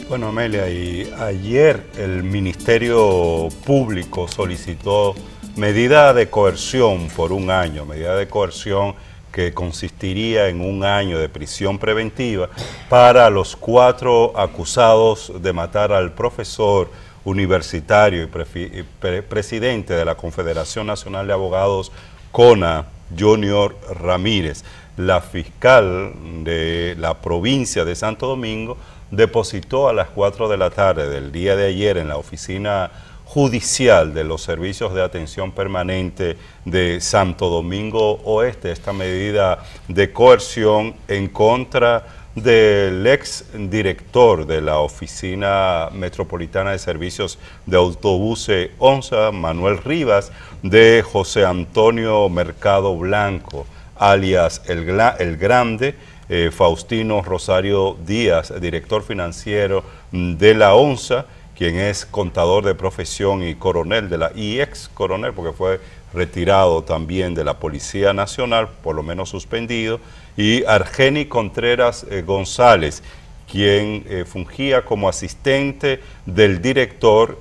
Bueno, Amelia, y ayer el Ministerio Público solicitó medida de coerción por un año, medida de coerción que consistiría en un año de prisión preventiva para los 4 acusados de matar al profesor universitario y presidente de la Confederación Nacional de Abogados, CONA, Junior Ramírez. La fiscal de la provincia de Santo Domingo depositó a las 4 de la tarde del día de ayer en la oficina judicial de los servicios de atención permanente de Santo Domingo Oeste esta medida de coerción en contra del ex director de la Oficina Metropolitana de Servicios de Autobuses ONSA, Manuel Rivas, de José Antonio Mercado Blanco, alias El Grande, Faustino Rosario Díaz, director financiero de la ONSA, quien es contador de profesión y coronel y ex coronel, porque fue retirado también de la Policía Nacional, por lo menos suspendido, y Argeni Contreras González, quien fungía como asistente del director.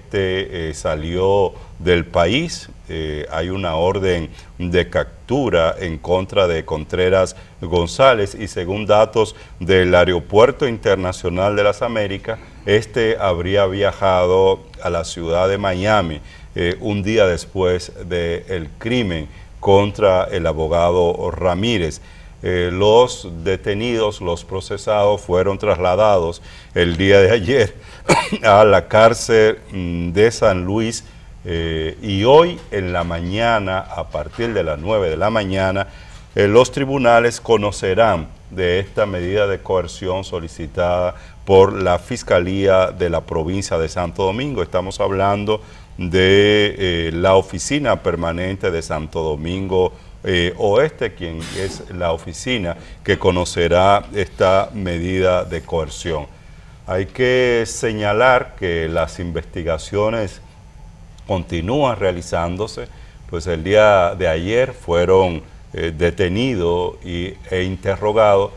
Salió del país. Hay una orden de captura en contra de Contreras González y según datos del Aeropuerto Internacional de las Américas, habría viajado a la ciudad de Miami un día después del crimen contra el abogado Ramírez. Los detenidos, los procesados, fueron trasladados el día de ayer a la cárcel de San Luis y hoy en la mañana, a partir de las 9 de la mañana, los tribunales conocerán de esta medida de coerción solicitada por la Fiscalía de la provincia de Santo Domingo. Estamos hablando de la Oficina Permanente de Santo Domingo Oeste, quien es la oficina que conocerá esta medida de coerción. Hay que señalar que las investigaciones continúan realizándose, pues el día de ayer fueron detenidos e interrogados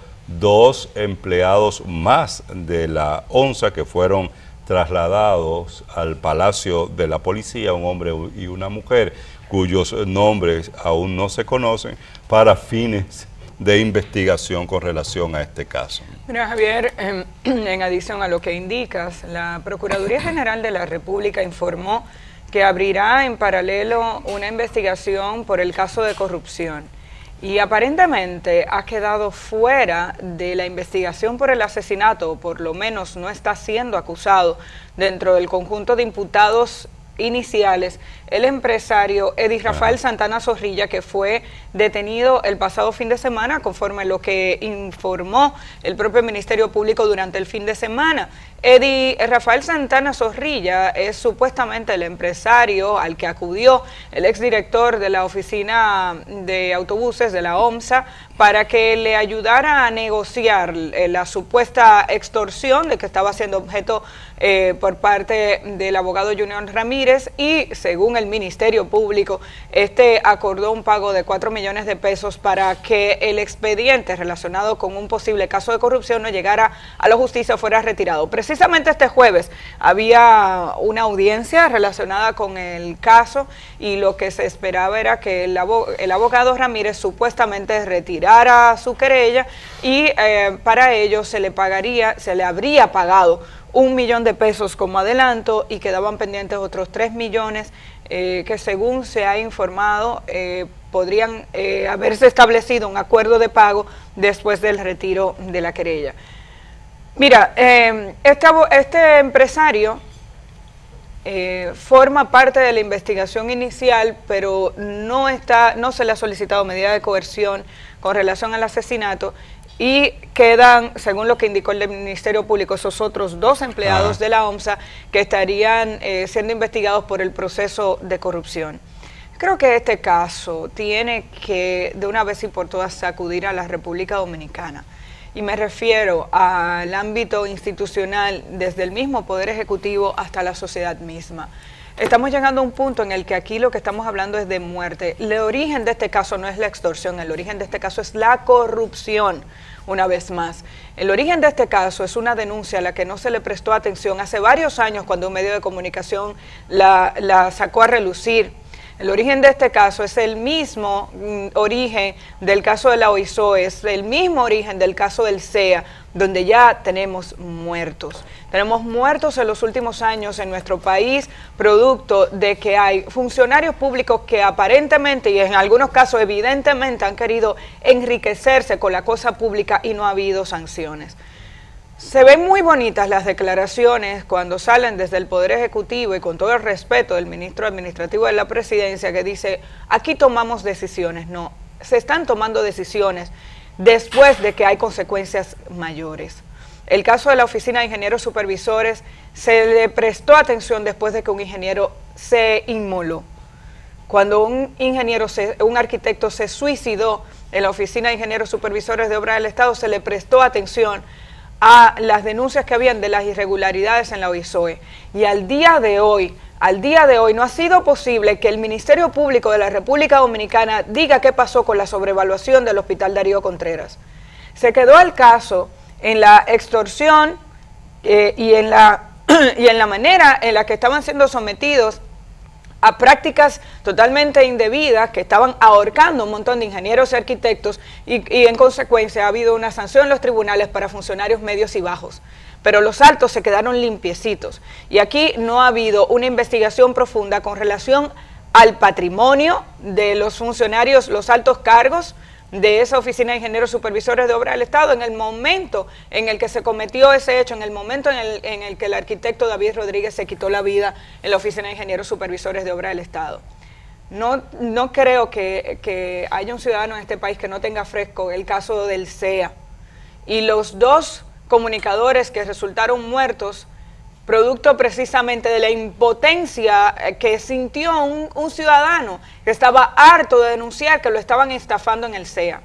2 empleados más de la ONSA que fueron trasladados al Palacio de la Policía, un hombre y una mujer, cuyos nombres aún no se conocen, para fines de investigación con relación a este caso. Mira, Javier, en adición a lo que indicas, la Procuraduría General de la República informó que abrirá en paralelo una investigación por el caso de corrupción y aparentemente ha quedado fuera de la investigación por el asesinato, o por lo menos no está siendo acusado dentro del conjunto de imputados iniciales, el empresario Eddie Rafael Santana Zorrilla, que fue detenido el pasado fin de semana, conforme a lo que informó el propio Ministerio Público durante el fin de semana. Eddie Rafael Santana Zorrilla es supuestamente el empresario al que acudió el exdirector de la Oficina de Autobuses de la OMSA para que le ayudara a negociar la supuesta extorsión de que estaba siendo objeto por parte del abogado Junior Ramírez, y según el Ministerio Público, acordó un pago de 4 millones de pesos para que el expediente relacionado con un posible caso de corrupción no llegara a la justicia o fuera retirado. Precisamente este jueves había una audiencia relacionada con el caso y lo que se esperaba era que el abogado Ramírez supuestamente retirara su querella y para ello se le habría pagado 1 millón de pesos como adelanto y quedaban pendientes otros 3 millones que, según se ha informado, podrían haberse establecido un acuerdo de pago después del retiro de la querella. Mira, este empresario forma parte de la investigación inicial, pero no se le ha solicitado medida de coerción con relación al asesinato, y quedan, según lo que indicó el Ministerio Público, esos otros 2 empleados de la OMSA que estarían siendo investigados por el proceso de corrupción. Creo que este caso tiene que de una vez y por todas sacudir a la República Dominicana. Y me refiero al ámbito institucional, desde el mismo Poder Ejecutivo hasta la sociedad misma. Estamos llegando a un punto en el que aquí lo que estamos hablando es de muerte. El origen de este caso no es la extorsión, el origen de este caso es la corrupción. una vez más. El origen de este caso es una denuncia a la que no se le prestó atención hace varios años cuando un medio de comunicación la sacó a relucir. El origen de este caso es el mismo origen del caso de la OISOE, es el mismo origen del caso del CEA, donde ya tenemos muertos. Tenemos muertos en los últimos años en nuestro país, producto de que hay funcionarios públicos que aparentemente y en algunos casos evidentemente han querido enriquecerse con la cosa pública y no ha habido sanciones. Se ven muy bonitas las declaraciones cuando salen desde el Poder Ejecutivo y con todo el respeto del ministro administrativo de la Presidencia que dice, aquí tomamos decisiones. No, se están tomando decisiones después de que hay consecuencias mayores. El caso de la Oficina de Ingenieros Supervisores se le prestó atención después de que un ingeniero se inmoló. Cuando un arquitecto se suicidó en la Oficina de Ingenieros Supervisores de Obras del Estado, se le prestó atención a las denuncias que habían de las irregularidades en la OISOE. Y al día de hoy no ha sido posible que el Ministerio Público de la República Dominicana diga qué pasó con la sobrevaluación del Hospital Darío Contreras. Se quedó el caso en la extorsión y en la manera en la que estaban siendo sometidos a prácticas totalmente indebidas que estaban ahorcando un montón de ingenieros y arquitectos y en consecuencia ha habido una sanción en los tribunales para funcionarios medios y bajos. Pero los altos se quedaron limpiecitos y aquí no ha habido una investigación profunda con relación al patrimonio de los funcionarios, los altos cargos de esa Oficina de Ingenieros Supervisores de Obras del Estado en el momento en el que se cometió ese hecho, en el momento en el que el arquitecto David Rodríguez se quitó la vida en la Oficina de Ingenieros Supervisores de Obras del Estado. No creo que haya un ciudadano en este país que no tenga fresco el caso del CEA y los dos comunicadores que resultaron muertos producto precisamente de la impotencia que sintió un ciudadano que estaba harto de denunciar que lo estaban estafando en el CEA.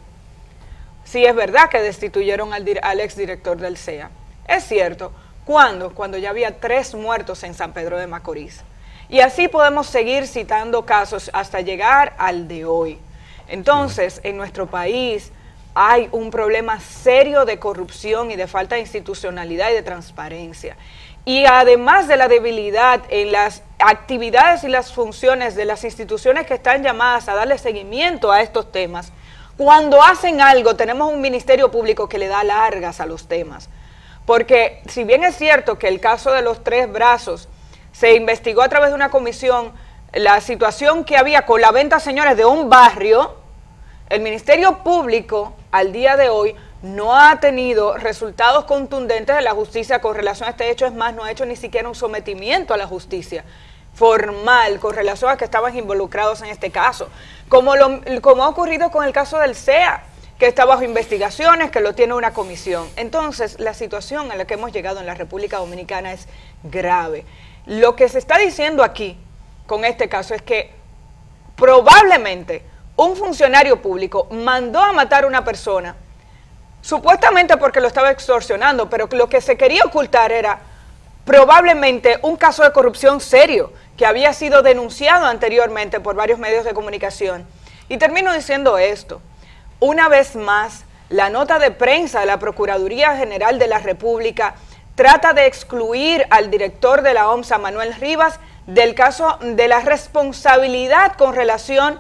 Sí, es verdad que destituyeron al exdirector del CEA. Es cierto. ¿Cuándo? Cuando ya había 3 muertos en San Pedro de Macorís. Y así podemos seguir citando casos hasta llegar al de hoy. Entonces, en nuestro país hay un problema serio de corrupción y de falta de institucionalidad y de transparencia. Y además de la debilidad en las actividades y las funciones de las instituciones que están llamadas a darle seguimiento a estos temas, cuando hacen algo tenemos un ministerio público que le da largas a los temas. Porque si bien es cierto que el caso de los 3 brazos se investigó a través de una comisión, la situación que había con la venta, señores, de un barrio, el Ministerio Público al día de hoy no ha tenido resultados contundentes de la justicia con relación a este hecho. Es más, no ha hecho ni siquiera un sometimiento a la justicia formal con relación a que estaban involucrados en este caso. Como ha ocurrido con el caso del CEA, que está bajo investigaciones, que lo tiene una comisión. Entonces, la situación a la que hemos llegado en la República Dominicana es grave. Lo que se está diciendo aquí con este caso es que probablemente un funcionario público mandó a matar a una persona supuestamente porque lo estaba extorsionando, pero lo que se quería ocultar era probablemente un caso de corrupción serio que había sido denunciado anteriormente por varios medios de comunicación. Y termino diciendo esto. Una vez más, la nota de prensa de la Procuraduría General de la República trata de excluir al director de la OMSA, Manuel Rivas, del caso de la responsabilidad con relación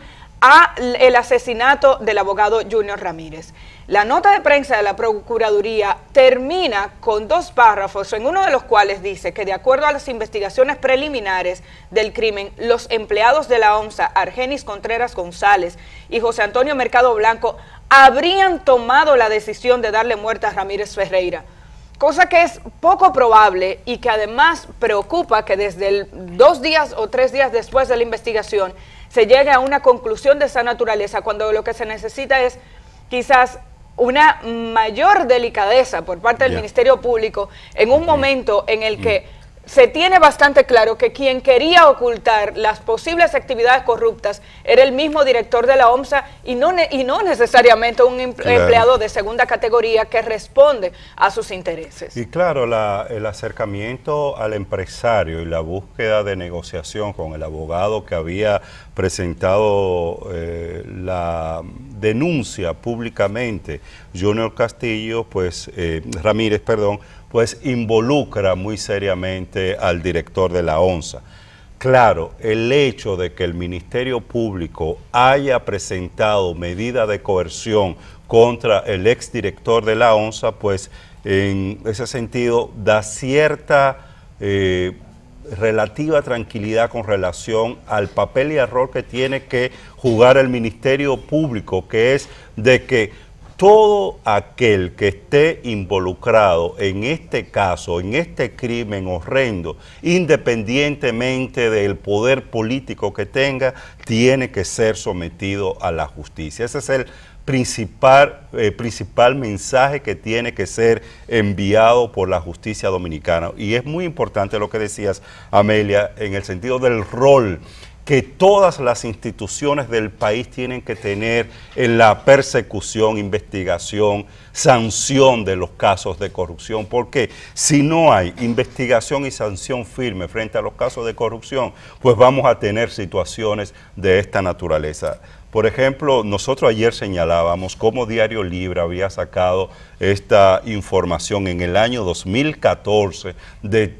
al asesinato del abogado Junior Ramírez. La nota de prensa de la Procuraduría termina con 2 párrafos, en uno de los cuales dice que de acuerdo a las investigaciones preliminares del crimen, los empleados de la OMSA, Argenis Contreras González y José Antonio Mercado Blanco, habrían tomado la decisión de darle muerte a Ramírez Ferreira. Cosa que es poco probable y que además preocupa que desde 2 días o 3 días después de la investigación se llegue a una conclusión de esa naturaleza, cuando lo que se necesita es quizás una mayor delicadeza por parte del Ministerio Público en un momento en el que se tiene bastante claro que quien quería ocultar las posibles actividades corruptas era el mismo director de la OMSA y no necesariamente un empleado de segunda categoría que responde a sus intereses. Y claro, el acercamiento al empresario y la búsqueda de negociación con el abogado que había presentado la denuncia públicamente Junior Castillo, pues Ramírez, perdón, pues involucra muy seriamente al director de la ONSA. Claro, el hecho de que el Ministerio Público haya presentado medida de coerción contra el exdirector de la ONSA, pues en ese sentido da cierta relativa tranquilidad con relación al papel y error que tiene que jugar el Ministerio Público, que es de que todo aquel que esté involucrado en este caso, en este crimen horrendo, independientemente del poder político que tenga, tiene que ser sometido a la justicia. Ese es el principal mensaje que tiene que ser enviado por la justicia dominicana. Y es muy importante lo que decías, Amelia, en el sentido del rol que todas las instituciones del país tienen que tener en la persecución, investigación, sanción de los casos de corrupción, porque si no hay investigación y sanción firme frente a los casos de corrupción, pues vamos a tener situaciones de esta naturaleza. Por ejemplo, nosotros ayer señalábamos cómo Diario Libre había sacado esta información en el año 2014, de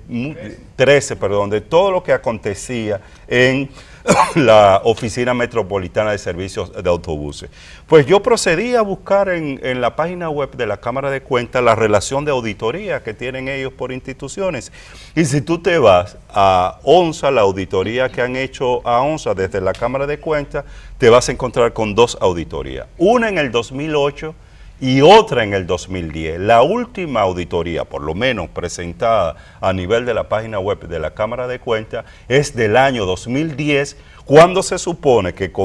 todo lo que acontecía en la Oficina Metropolitana de Servicios de Autobuses. Pues yo procedí a buscar en la página web de la Cámara de Cuentas la relación de auditoría que tienen ellos por instituciones. Y si tú te vas a ONSA, la auditoría que han hecho a ONSA desde la Cámara de Cuentas, te vas a encontrar con dos auditorías. Una en el 2008 y otra en el 2010. La última auditoría, por lo menos presentada a nivel de la página web de la Cámara de Cuentas, es del año 2010, cuando se supone que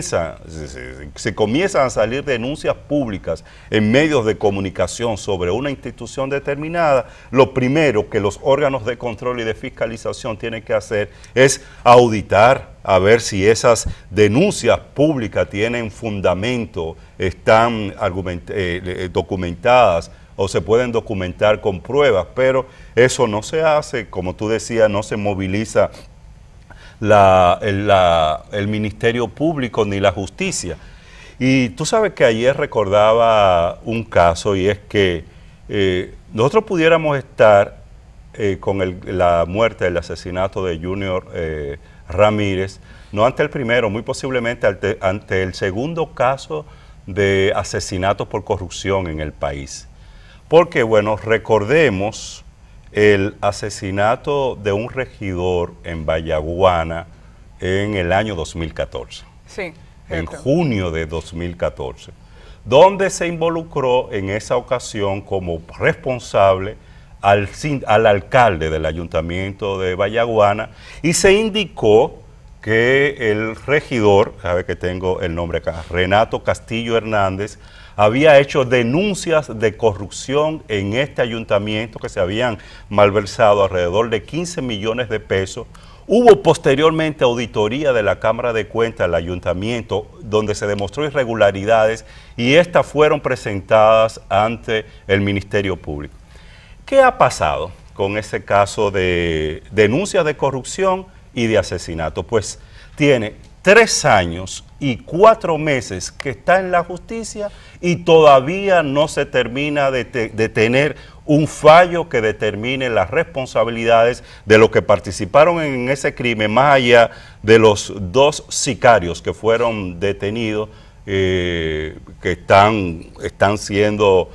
se comienzan a salir denuncias públicas en medios de comunicación sobre una institución determinada. Lo primero que los órganos de control y de fiscalización tienen que hacer es auditar, a ver si esas denuncias públicas tienen fundamento, están documentadas o se pueden documentar con pruebas, pero eso no se hace, como tú decías, no se moviliza el Ministerio Público ni la justicia. Y tú sabes que ayer recordaba un caso, y es que nosotros pudiéramos estar con la muerte, el asesinato de Junior Ramírez, no ante el primero, muy posiblemente ante el segundo caso de asesinato por corrupción en el país. Porque, bueno, recordemos el asesinato de un regidor en Vallaguana en el año 2014. Sí, en junio de 2014, donde se involucró en esa ocasión como responsable al alcalde del ayuntamiento de Vallaguana, y se indicó que el regidor, sabe que tengo el nombre acá, Renato Castillo Hernández, había hecho denuncias de corrupción en este ayuntamiento, que se habían malversado alrededor de 15 millones de pesos. Hubo posteriormente auditoría de la Cámara de Cuentas del ayuntamiento, donde se demostró irregularidades, y estas fueron presentadas ante el Ministerio Público. ¿Qué ha pasado con ese caso de denuncias de corrupción y de asesinato? Pues tiene 3 años y 4 meses que está en la justicia y todavía no se termina de tener un fallo que determine las responsabilidades de los que participaron en ese crimen, más allá de los 2 sicarios que fueron detenidos, que están siendo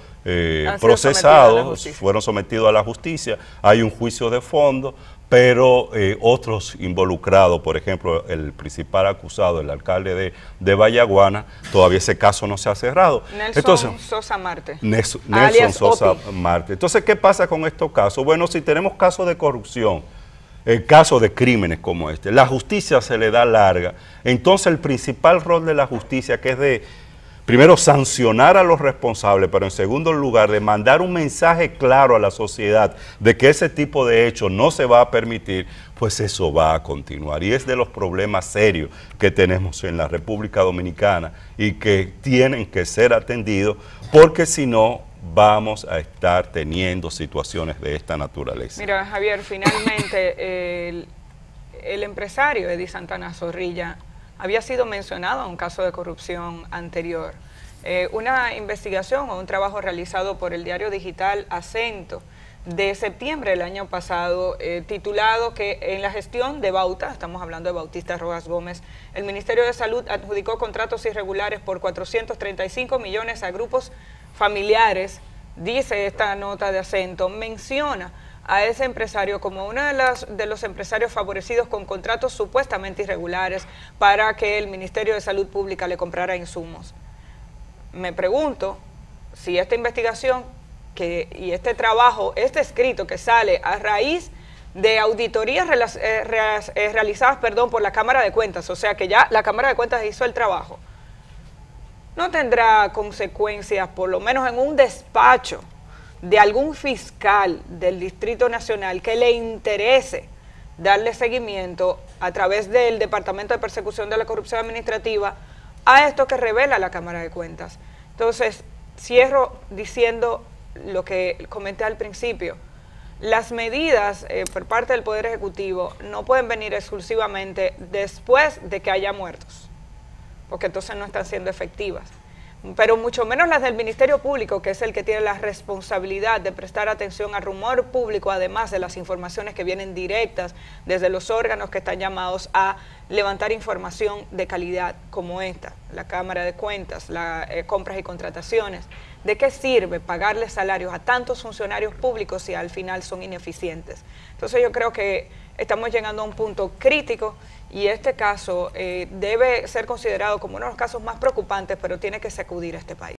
procesados, fueron sometidos a la justicia. Hay un juicio de fondo, pero otros involucrados, por ejemplo, el principal acusado, el alcalde de Vallaguana, todavía ese caso no se ha cerrado. Nelson Sosa Marte. Nelson Sosa Marte. Entonces, ¿qué pasa con estos casos? Bueno, si tenemos casos de corrupción, casos de crímenes como este, la justicia se le da larga. Entonces, el principal rol de la justicia, que es de, primero, sancionar a los responsables, pero en segundo lugar, de mandar un mensaje claro a la sociedad de que ese tipo de hechos no se va a permitir, pues eso va a continuar. Y es de los problemas serios que tenemos en la República Dominicana y que tienen que ser atendidos, porque si no, vamos a estar teniendo situaciones de esta naturaleza. Mira, Javier, finalmente el empresario Eddie Santana Zorrilla había sido mencionado en un caso de corrupción anterior. una investigación o un trabajo realizado por el diario digital Acento de septiembre del año pasado, titulado que en la gestión de Bauta, estamos hablando de Bautista Rojas Gómez, el Ministerio de Salud adjudicó contratos irregulares por 435 millones a grupos familiares. Dice esta nota de Acento, menciona a ese empresario como uno de los empresarios favorecidos con contratos supuestamente irregulares para que el Ministerio de Salud Pública le comprara insumos. Me pregunto si esta investigación y este trabajo, este escrito que sale a raíz de auditorías realizadas por la Cámara de Cuentas, o sea que ya la Cámara de Cuentas hizo el trabajo, no tendrá consecuencias, por lo menos en un despacho de algún fiscal del Distrito Nacional que le interese darle seguimiento a través del Departamento de Persecución de la Corrupción Administrativa a esto que revela la Cámara de Cuentas. Entonces, cierro diciendo lo que comenté al principio. Las medidas por parte del Poder Ejecutivo no pueden venir exclusivamente después de que haya muertos, porque entonces no están siendo efectivas. Pero mucho menos las del Ministerio Público, que es el que tiene la responsabilidad de prestar atención al rumor público, además de las informaciones que vienen directas desde los órganos que están llamados a levantar información de calidad como esta, la Cámara de Cuentas, las compras y contrataciones. ¿De qué sirve pagarle salarios a tantos funcionarios públicos si al final son ineficientes? Entonces yo creo que estamos llegando a un punto crítico y este caso debe ser considerado como uno de los casos más preocupantes, pero tiene que sacudir a este país.